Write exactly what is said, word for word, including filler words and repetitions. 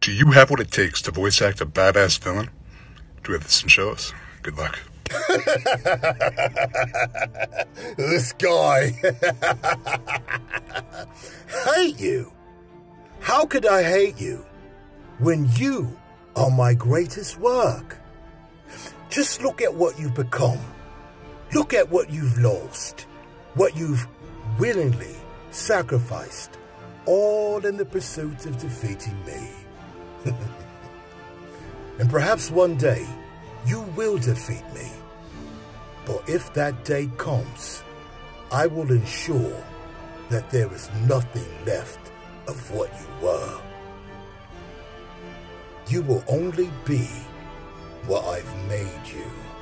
Do you have what it takes to voice act a badass villain? Do we have this and show us? Good luck. This guy. Hate you? How could I hate you when you are my greatest work? Just look at what you've become. Look at what you've lost, what you've willingly sacrificed, all in the pursuit of defeating me. And perhaps one day you will defeat me. But if that day comes, I will ensure that there is nothing left of what you were. You will only be what I've made you.